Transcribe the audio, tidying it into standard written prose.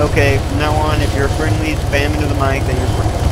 Okay, from now on, if you're friendly, spam into the mic, then you're friendly.